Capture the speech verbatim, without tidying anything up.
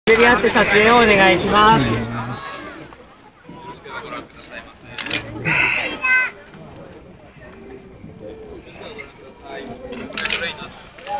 競り合って撮影をお願いします。